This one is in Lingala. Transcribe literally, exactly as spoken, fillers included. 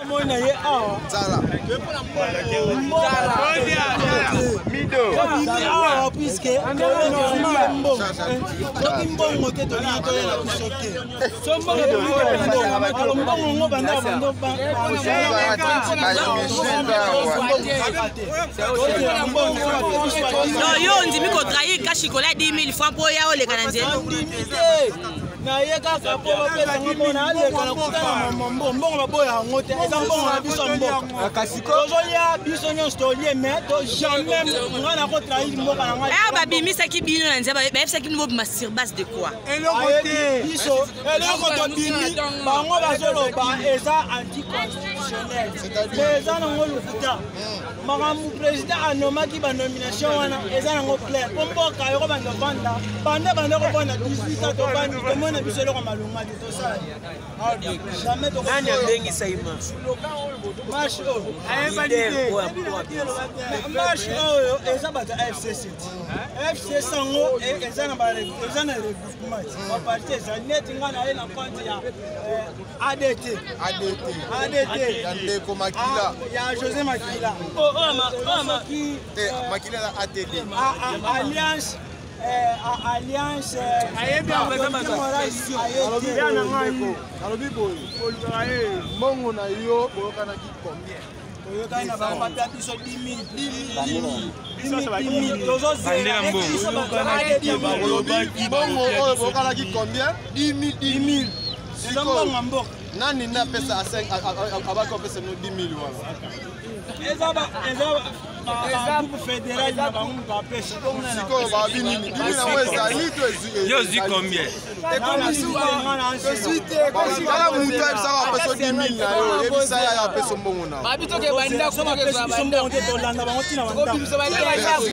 Mona ye awa. Zala. Mido. Ah, puisque normal mbongo. Soki mbongo te to ni to la kusoke. So mbongo mbongo mbongo ngo banda bando ba. Non, yo ndimi ko trahir ka chocolat dix mille francs pour ya ole kana nzela. Na ye kaka po ba pesa ngomona ale kana kutana mbongo mbongo baboya ngote eza mbongo na biso mbongo. Kasiko zo ya biso nyonso to lie mais to jamais ngana ko trahir mboka na ngai. Eh ba bimisa ki bino na nzela ba efsa ki mbo masir base de quoi? Eloko biso eloko to bimi bango bazoloba eza anticonstitutionnel. Mais eza nango lokuta. Makamu président anomaki ba nomination wana eza nango clair. Pomboka yoko bando banda banda banda ko banda dix-huit ans to banda to mona biso eloko malunga de to ça. Jamais to nani abengi saima. Marche o. Ayebalité. Marche o eza bata F C C. F C sango eza na ba eza na regroupement. Ba parti eza net ngana na compte ya A D T. A D T. A D T. Yande ko Makila. Ya José Makila. Oh ma ma qui Makila la A T D. Alliance Alliance ayebi amazama ayebi alobi boy mbongo na yo boyokana ki combien boyokana na ba papa biso dix mille dix mille tozo zera mbongo oyo boyokana ki combien dix mille dix mille mbongo mboka nani na pesa abaki opesa no dix mille wana ezaba ezaba groupe fédéral na bango ba pesa siko ba bini dix mille na wesa lito ezi yo zi combien et comme je suis kala mutu ebisa ba pesa dix mille na yo ebisa ya pesa mbongo na babito ke banda ko ke banda mbongo te tolanda bango tina banda